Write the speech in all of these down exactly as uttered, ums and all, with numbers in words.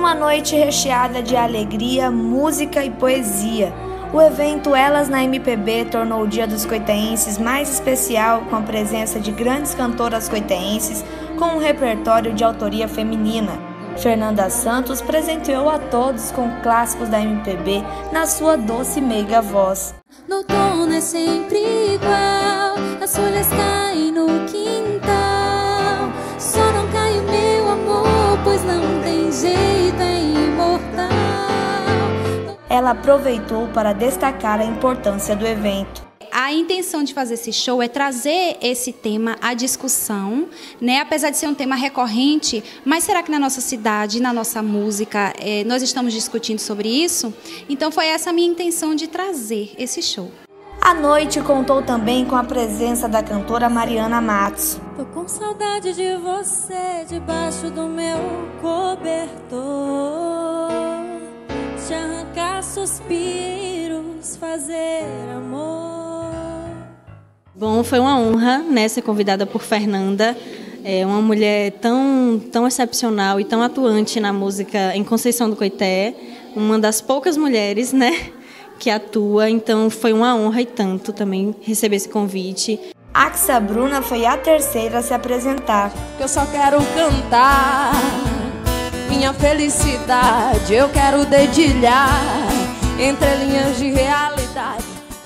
Uma noite recheada de alegria, música e poesia. O evento Elas na M P B tornou o Dia dos Coitenses mais especial com a presença de grandes cantoras coitenses com um repertório de autoria feminina. Fernanda Santos presenteou a todos com clássicos da M P B na sua doce e meiga voz. No outono é sempre igual, as folhas caem no quintal. Só não cai o meu amor, pois não tem jeito, é imortal. Ela aproveitou para destacar a importância do evento. A intenção de fazer esse show é trazer esse tema à discussão, né? Apesar de ser um tema recorrente, mas será que na nossa cidade, na nossa música, eh, nós estamos discutindo sobre isso? Então foi essa a minha intenção de trazer esse show. A noite contou também com a presença da cantora Mariana Matos. Tô com saudade de você debaixo do meu cobertor, te arrancar suspiros, fazer amor. Bom, foi uma honra, né, ser convidada por Fernanda, é uma mulher tão, tão excepcional e tão atuante na música em Conceição do Coité, uma das poucas mulheres, né, que atua, então foi uma honra e tanto também receber esse convite. Axa Bruna foi a terceira a se apresentar. Eu só quero cantar minha felicidade, eu quero dedilhar entre linhas de realidade.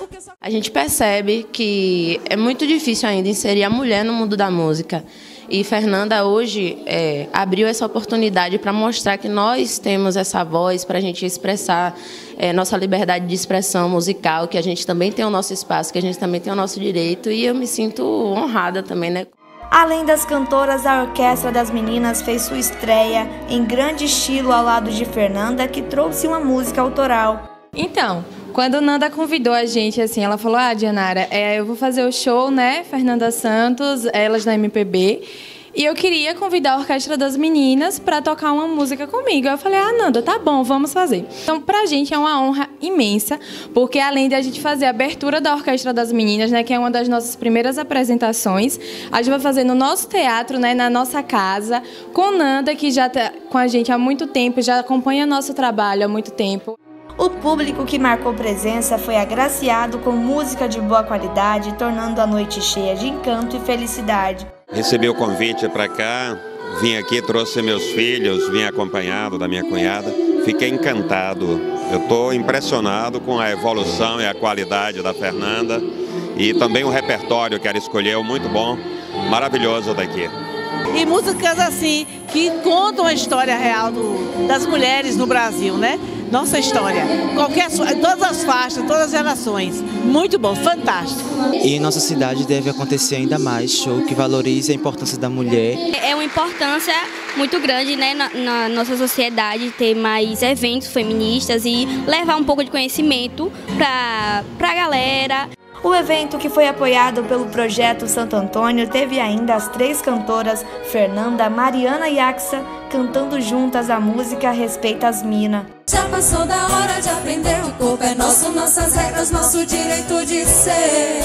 A gente percebe que é muito difícil ainda inserir a mulher no mundo da música. E Fernanda hoje é, abriu essa oportunidade para mostrar que nós temos essa voz para a gente expressar é, nossa liberdade de expressão musical, que a gente também tem o nosso espaço, que a gente também tem o nosso direito. E eu me sinto honrada também, né? Além das cantoras, a Orquestra das Meninas fez sua estreia em grande estilo ao lado de Fernanda, que trouxe uma música autoral. Então, quando Nanda convidou a gente, assim, ela falou: ah, Dianara, é, eu vou fazer o show, né, Fernanda Santos, Elas na M P B, e eu queria convidar a Orquestra das Meninas para tocar uma música comigo. Eu falei: ah, Nanda, tá bom, vamos fazer. Então, pra gente é uma honra imensa, porque além de a gente fazer a abertura da Orquestra das Meninas, né, que é uma das nossas primeiras apresentações, a gente vai fazer no nosso teatro, né, na nossa casa, com Nanda, que já tá com a gente há muito tempo, já acompanha nosso trabalho há muito tempo. O público que marcou presença foi agraciado com música de boa qualidade, tornando a noite cheia de encanto e felicidade. Recebi o convite para cá, vim aqui, trouxe meus filhos, vim acompanhado da minha cunhada. Fiquei encantado. Eu estou impressionado com a evolução e a qualidade da Fernanda e também o repertório que ela escolheu, muito bom, maravilhoso daqui. E músicas assim que contam a história real do, das mulheres no Brasil, né? Nossa história, qualquer, todas as faixas, todas as gerações. Muito bom, fantástico. E em nossa cidade deve acontecer ainda mais show que valorize a importância da mulher. É uma importância muito grande, né, na, na nossa sociedade ter mais eventos feministas e levar um pouco de conhecimento para a galera. O evento, que foi apoiado pelo Projeto Santo Antônio, teve ainda as três cantoras Fernanda, Mariana e Axa cantando juntas a música Respeita as Mina. Já passou da hora de aprender, o corpo é nosso, nossas regras, nosso direito de ser.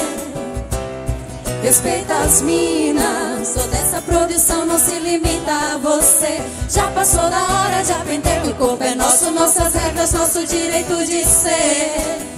Respeita as minas, toda essa produção não se limita a você. Já passou da hora de aprender, o corpo é nosso, nossas regras, nosso direito de ser.